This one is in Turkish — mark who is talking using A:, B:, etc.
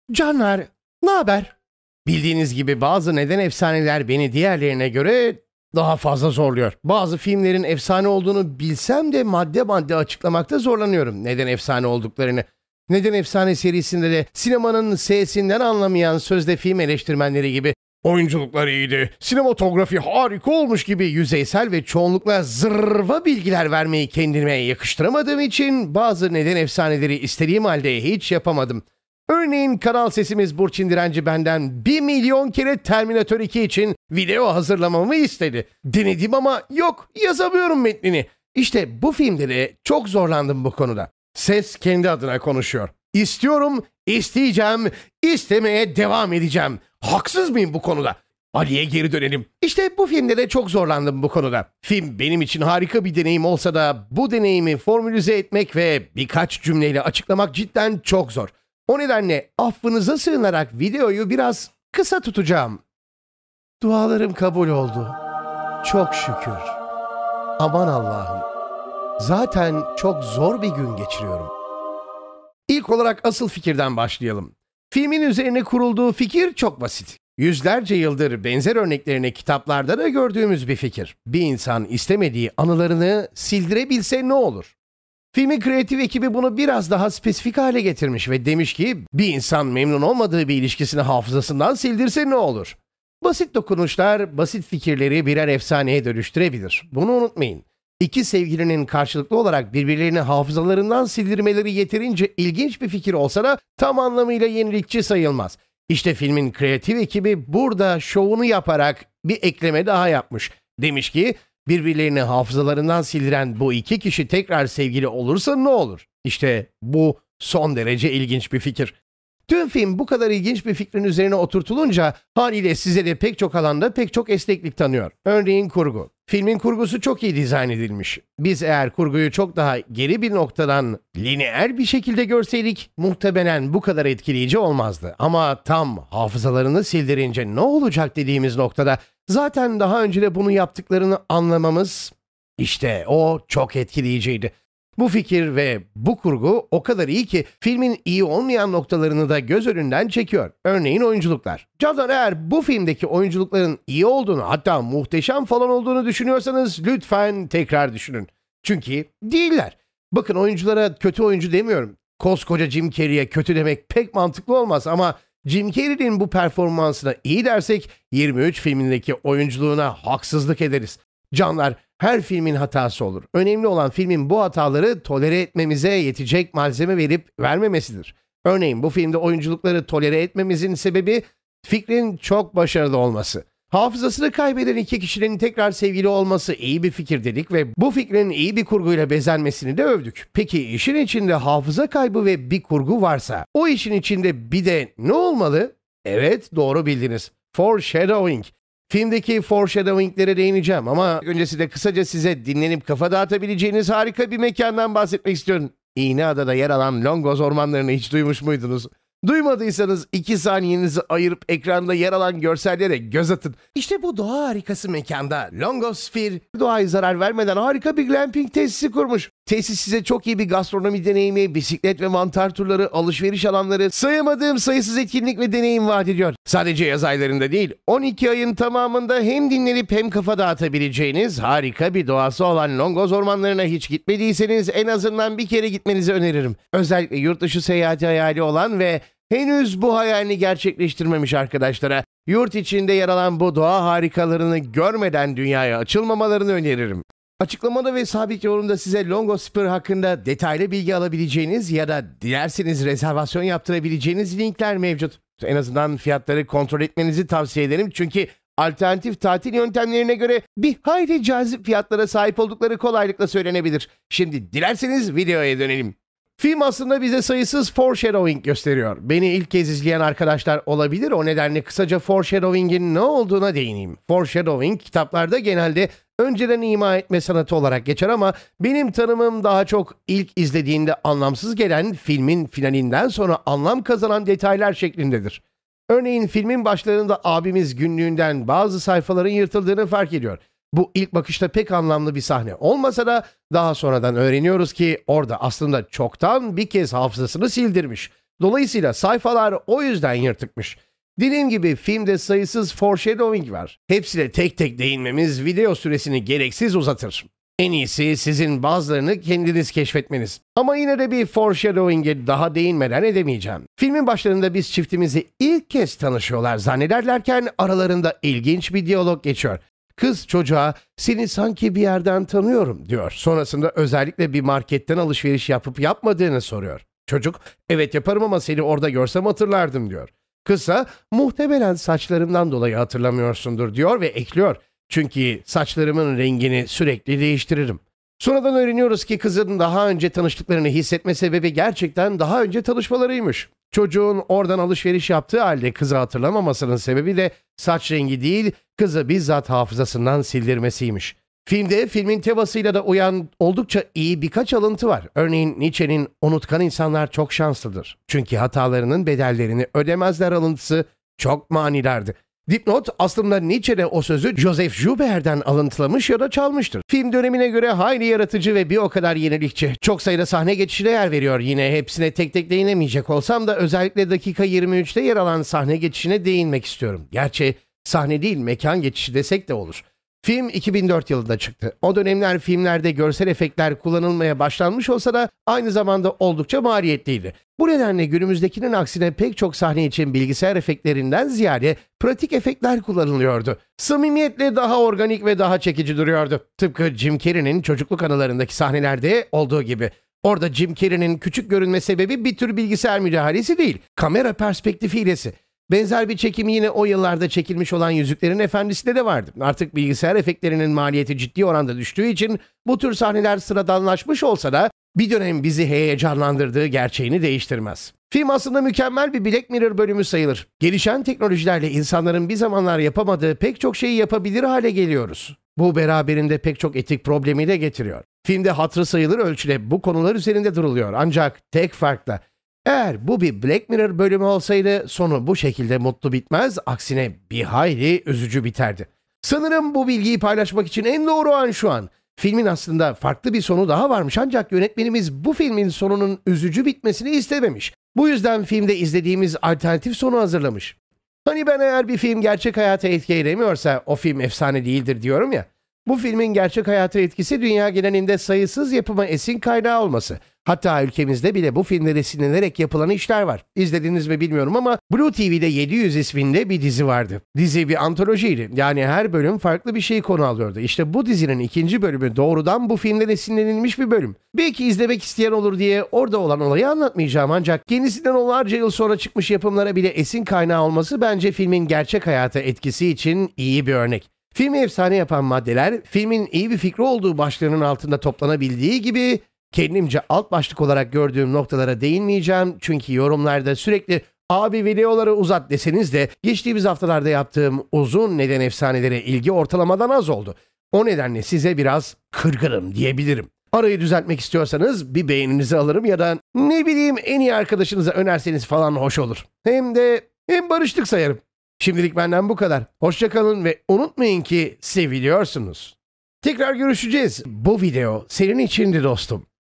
A: Canlar, ne haber? Bildiğiniz gibi bazı neden efsaneler beni diğerlerine göre daha fazla zorluyor. Bazı filmlerin efsane olduğunu bilsem de madde madde açıklamakta zorlanıyorum neden efsane olduklarını. Neden Efsane serisinde de sinemanın S'sinden anlamayan sözde film eleştirmenleri gibi oyunculuklar iyiydi, sinematografi harika olmuş gibi yüzeysel ve çoğunlukla zırva bilgiler vermeyi kendime yakıştıramadığım için bazı neden efsaneleri istediğim halde hiç yapamadım. Örneğin kanal sesimiz Burçin Direnci benden 1 milyon kere Terminator 2 için video hazırlamamı istedi. Denedim ama yok, yazamıyorum metnini. İşte bu filmde de çok zorlandım bu konuda. Ses kendi adına konuşuyor. İstiyorum, isteyeceğim, istemeye devam edeceğim. Haksız mıyım bu konuda? Ali'ye geri dönelim. İşte bu filmde de çok zorlandım bu konuda. Film benim için harika bir deneyim olsa da bu deneyimi formülize etmek ve birkaç cümleyle açıklamak cidden çok zor. O nedenle affınıza sığınarak videoyu biraz kısa tutacağım. Dualarım kabul oldu. Çok şükür. Aman Allah'ım. Zaten çok zor bir gün geçiriyorum. İlk olarak asıl fikirden başlayalım. Filmin üzerine kurulduğu fikir çok basit. Yüzlerce yıldır benzer örneklerini kitaplarda da gördüğümüz bir fikir. Bir insan istemediği anılarını sildirebilse ne olur? Filmin kreatif ekibi bunu biraz daha spesifik hale getirmiş ve demiş ki bir insan memnun olmadığı bir ilişkisini hafızasından sildirse ne olur? Basit dokunuşlar, basit fikirleri birer efsaneye dönüştürebilir. Bunu unutmayın. İki sevgilinin karşılıklı olarak birbirlerini hafızalarından sildirmeleri yeterince ilginç bir fikir olsa da tam anlamıyla yenilikçi sayılmaz. İşte filmin kreatif ekibi burada şovunu yaparak bir ekleme daha yapmış. Demiş ki birbirlerini hafızalarından sildiren bu iki kişi tekrar sevgili olursa ne olur? İşte bu son derece ilginç bir fikir. Tüm film bu kadar ilginç bir fikrin üzerine oturtulunca haliyle size de pek çok alanda pek çok esneklik tanıyor. Örneğin kurgu. Filmin kurgusu çok iyi dizayn edilmiş. Biz eğer kurguyu çok daha geri bir noktadan lineer bir şekilde görseydik muhtemelen bu kadar etkileyici olmazdı. Ama tam hafızalarını sildirince ne olacak dediğimiz noktada zaten daha önce de bunu yaptıklarını anlamamız işte o çok etkileyiciydi. Bu fikir ve bu kurgu o kadar iyi ki filmin iyi olmayan noktalarını da göz önünden çekiyor. Örneğin oyunculuklar. Canlar eğer bu filmdeki oyunculukların iyi olduğunu hatta muhteşem falan olduğunu düşünüyorsanız lütfen tekrar düşünün. Çünkü değiller. Bakın oyunculara kötü oyuncu demiyorum. Koskoca Jim Carrey'e kötü demek pek mantıklı olmaz ama Jim Carrey'nin bu performansına iyi dersek 23 filmindeki oyunculuğuna haksızlık ederiz. Canlar her filmin hatası olur. Önemli olan filmin bu hataları tolere etmemize yetecek malzeme verip vermemesidir. Örneğin bu filmde oyunculukları tolere etmemizin sebebi fikrin çok başarılı olması. Hafızasını kaybeden iki kişinin tekrar sevgili olması iyi bir fikir dedik ve bu fikrin iyi bir kurguyla bezenmesini de övdük. Peki işin içinde hafıza kaybı ve bir kurgu varsa o işin içinde bir de ne olmalı? Evet, doğru bildiniz. Foreshadowing. Filmdeki foreshadowing'lere değineceğim ama öncesinde kısaca size dinlenip kafa dağıtabileceğiniz harika bir mekandan bahsetmek istiyorum. İğneada'da yer alan Longoz ormanlarını hiç duymuş muydunuz? Duymadıysanız 2 saniyenizi ayırıp ekranda yer alan görsellere göz atın. İşte bu doğa harikası mekanda Longosphere doğaya zarar vermeden harika bir glamping tesisi kurmuş. Tesis size çok iyi bir gastronomi deneyimi, bisiklet ve mantar turları, alışveriş alanları, sayamadığım sayısız etkinlik ve deneyim vaat ediyor. Sadece yaz aylarında değil, 12 ayın tamamında hem dinlenip hem kafa dağıtabileceğiniz harika bir doğası olan Longoz ormanlarına hiç gitmediyseniz en azından bir kere gitmenizi öneririm. Özellikle yurt dışı seyahati hayali olan ve henüz bu hayalini gerçekleştirmemiş arkadaşlara yurt içinde yer alan bu doğa harikalarını görmeden dünyaya açılmamalarını öneririm. Açıklamada ve sabit yorumda size Longosphere hakkında detaylı bilgi alabileceğiniz ya da dilerseniz rezervasyon yaptırabileceğiniz linkler mevcut. En azından fiyatları kontrol etmenizi tavsiye ederim çünkü alternatif tatil yöntemlerine göre bir hayli cazip fiyatlara sahip oldukları kolaylıkla söylenebilir. Şimdi dilerseniz videoya dönelim. Film aslında bize sayısız foreshadowing gösteriyor. Beni ilk kez izleyen arkadaşlar olabilir. O nedenle kısaca foreshadowing'in ne olduğuna değineyim. Foreshadowing kitaplarda genelde önceden ima etme sanatı olarak geçer ama benim tanımım daha çok ilk izlediğinde anlamsız gelen filmin finalinden sonra anlam kazanan detaylar şeklindedir. Örneğin filmin başlarında abimiz günlüğünden bazı sayfaların yırtıldığını fark ediyor. Bu ilk bakışta pek anlamlı bir sahne olmasa da daha sonradan öğreniyoruz ki orada aslında çoktan bir kez hafızasını sildirmiş. Dolayısıyla sayfalar o yüzden yırtıkmış. Dediğim gibi filmde sayısız foreshadowing var. Hepsine tek tek değinmemiz video süresini gereksiz uzatır. En iyisi sizin bazılarını kendiniz keşfetmeniz. Ama yine de bir foreshadowing'e daha değinmeden edemeyeceğim. Filmin başlarında biz çiftimizi ilk kez tanışıyorlar zannederlerken aralarında ilginç bir diyalog geçiyor. Kız çocuğa "Seni sanki bir yerden tanıyorum" diyor. Sonrasında özellikle bir marketten alışveriş yapıp yapmadığını soruyor. Çocuk "Evet yaparım ama seni orada görsem hatırlardım" diyor. Kızsa "Muhtemelen saçlarımdan dolayı hatırlamıyorsundur" diyor ve ekliyor. "Çünkü saçlarımın rengini sürekli değiştiririm." Sonradan öğreniyoruz ki kızın daha önce tanıştıklarını hissetme sebebi gerçekten daha önce tanışmalarıymış. Çocuğun oradan alışveriş yaptığı halde kızı hatırlamamasının sebebi de saç rengi değil, kızı bizzat hafızasından sildirmesiymiş. Filmde filmin temasıyla da uyan oldukça iyi birkaç alıntı var. Örneğin Nietzsche'nin "Unutkan insanlar çok şanslıdır. Çünkü hatalarının bedellerini ödemezler" alıntısı çok manidardı. Dipnot, aslında Nietzsche de o sözü Joseph Joubert'den alıntılamış ya da çalmıştır. Film dönemine göre hayli yaratıcı ve bir o kadar yenilikçi. Çok sayıda sahne geçişine yer veriyor yine. Hepsine tek tek değinemeyecek olsam da özellikle dakika 23'te yer alan sahne geçişine değinmek istiyorum. Gerçi sahne değil mekan geçişi desek de olur. Film 2004 yılında çıktı. O dönemler filmlerde görsel efektler kullanılmaya başlanmış olsa da aynı zamanda oldukça maliyetliydi. Bu nedenle günümüzdekinin aksine pek çok sahne için bilgisayar efektlerinden ziyade pratik efektler kullanılıyordu. Samimiyetle daha organik ve daha çekici duruyordu. Tıpkı Jim Carrey'nin çocukluk anılarındaki sahnelerde olduğu gibi. Orada Jim Carrey'nin küçük görünme sebebi bir tür bilgisayar müdahalesi değil, kamera perspektifi hilesi. Benzer bir çekimi yine o yıllarda çekilmiş olan Yüzüklerin Efendisi'nde de vardı. Artık bilgisayar efektlerinin maliyeti ciddi oranda düştüğü için bu tür sahneler sıradanlaşmış olsa da bir dönem bizi heyecanlandırdığı gerçeğini değiştirmez. Film aslında mükemmel bir Black Mirror bölümü sayılır. Gelişen teknolojilerle insanların bir zamanlar yapamadığı pek çok şeyi yapabilir hale geliyoruz. Bu beraberinde pek çok etik problemi de getiriyor. Filmde hatırı sayılır ölçüde bu konular üzerinde duruluyor. Ancak tek farkla, eğer bu bir Black Mirror bölümü olsaydı sonu bu şekilde mutlu bitmez, aksine bir hayli üzücü biterdi. Sanırım bu bilgiyi paylaşmak için en doğru an şu an. Filmin aslında farklı bir sonu daha varmış ancak yönetmenimiz bu filmin sonunun üzücü bitmesini istememiş. Bu yüzden filmde izlediğimiz alternatif sonu hazırlamış. Hani ben eğer bir film gerçek hayata etki edemiyorsa o film efsane değildir diyorum ya. Bu filmin gerçek hayata etkisi dünya genelinde sayısız yapıma esin kaynağı olması. Hatta ülkemizde bile bu filmlere esinlenerek yapılan işler var. İzlediniz mi bilmiyorum ama Blue TV'de 700 isminde bir dizi vardı. Dizi bir antolojiydi. Yani her bölüm farklı bir şey konu alıyordu. İşte bu dizinin ikinci bölümü doğrudan bu filmden esinlenilmiş bir bölüm. Belki izlemek isteyen olur diye orada olan olayı anlatmayacağım ancak kendisinden onlarca yıl sonra çıkmış yapımlara bile esin kaynağı olması bence filmin gerçek hayata etkisi için iyi bir örnek. Filmi efsane yapan maddeler, filmin iyi bir fikri olduğu başlığının altında toplanabildiği gibi kendimce alt başlık olarak gördüğüm noktalara değinmeyeceğim. Çünkü yorumlarda sürekli "Abi videoları uzat" deseniz de geçtiğimiz haftalarda yaptığım uzun neden efsanelere ilgi ortalamadan az oldu. O nedenle size biraz kırgınım diyebilirim. Arayı düzeltmek istiyorsanız bir beğeninizi alırım ya da ne bileyim en iyi arkadaşınıza önerseniz falan hoş olur. Hem barıştık sayarım. Şimdilik benden bu kadar. Hoşça kalın ve unutmayın ki seviliyorsunuz. Tekrar görüşeceğiz. Bu video senin içindi dostum.